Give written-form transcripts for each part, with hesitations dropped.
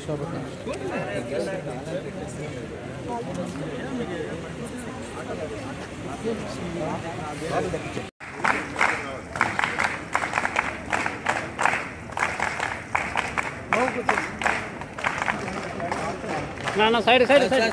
ना side side side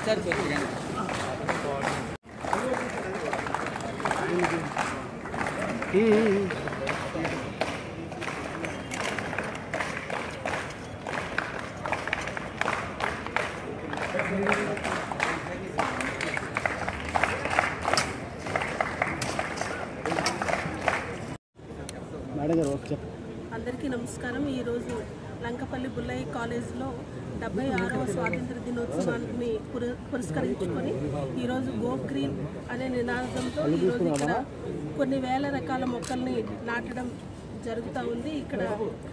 అందరికీ నమస్కారం। ఈరోజు లంకపల్లి బుల్లయ్య కాలేజ్లో 76వ స్వాతంత్ర దినోత్సవాన్ని పురస్కరించుకొని ఈరోజు గో గ్రీన్ అనే నినాదంతో ఈరోజు ఇక్కడ కొన్ని వేల రకాల మొక్కల్ని నాటడం జరుగుతూ ఉంది। ఇక్కడ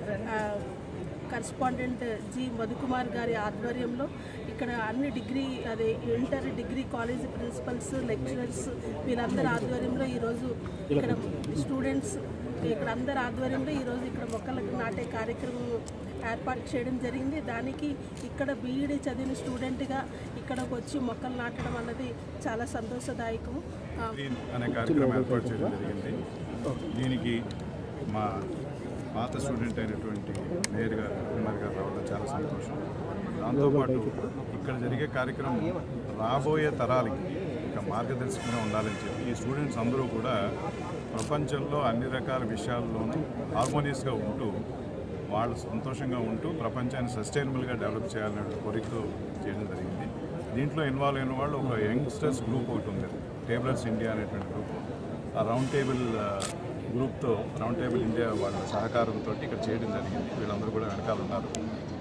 కరెస్పాండెంట్ జి మధుకుమార్ గారి ఆధ్వర్యంలో ఇక్కడ అన్ని inter degree college principals lecturers వీళ్ళందరి ఆధ్వర్యంలో ఈరోజు ఇక్కడ స్టూడెంట్స్ ఇక్కడ అందరి ఆధ్వర్యంలో ఈరోజు ఇక్కడ మొక్కలకు నాటే కార్యక్రమం ఏర్పాటు చేయడం జరిగింది। దానికి ఇక్కడ బీఈడీ చదివిన స్టూడెంట్గా ఇక్కడికి వచ్చి మొక్కలు నాటడం అన్నది చాలా సంతోషదాయకము। అనే కార్యక్రమం ఏర్పాటు చేయడం జరిగింది। దీనికి మా పాత స్టూడెంట్ అయినటువంటి మేయర్ గారు కుమార్ గారు రావడం చాలా సంతోషం। దాంతోపాటు ఇక్కడ జరిగే కార్యక్రమం రాబోయే తరాలకి ఒక మార్గదర్శకంగా ఉండాలని చెప్పి ఈ స్టూడెంట్స్ అందరూ కూడా ప్రపంచంలో అన్ని రకాల విషయాల్లోనూ హార్మోనియస్గా ఉంటూ వాళ్ళు సంతోషంగా ఉంటూ ప్రపంచాన్ని సస్టైనబుల్గా డెవలప్ చేయాలనే కోరికతో చేయడం జరిగింది। దీంట్లో ఇన్వాల్వ్ అయిన వాళ్ళు ఒక యంగ్స్టర్స్ గ్రూప్ ఒకటి ఉంది, టేబులర్స్ ఇండియా అనేటువంటి గ్రూప్। ఆ రౌండ్ టేబుల్ గ్రూప్తో రౌండ్ టేబుల్ ఇండియా వాళ్ళ సహకారంతో ఇక్కడ చేయడం జరిగింది। వీళ్ళందరూ కూడా వెనకాల ఉన్నారు।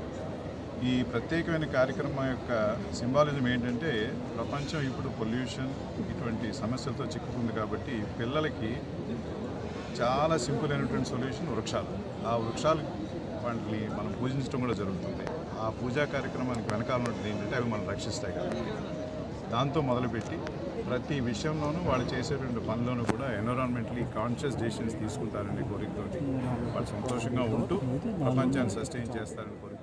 ఈ ప్రత్యేకమైన కార్యక్రమం యొక్క సింబాలిజం ఏంటంటే ప్రపంచం ఇప్పుడు పొల్యూషన్ ఇటువంటి సమస్యలతో చిక్కుకుంది కాబట్టి పిల్లలకి చాలా సింపుల్ అయినటువంటి సొల్యూషన్ వృక్షాలు। ఆ వృక్షాలు వాటిని మనం పూజించడం కూడా జరుగుతుంది। ఆ పూజా కార్యక్రమానికి వెనకాల ఉన్నది ఏంటంటే అవి మనం రక్షిస్తాయి కాబట్టి దాంతో మొదలుపెట్టి ప్రతి విషయంలోనూ వాళ్ళు చేసేటువంటి పనిలోనూ కూడా ఎన్విరాన్మెంటలీ కాన్షియస్ డెసిషన్స్ తీసుకుంటారనే కోరికతోటి వాళ్ళు సంతోషంగా ఉంటూ ప్రపంచాన్ని సస్టైన్ చేస్తారని కోరిక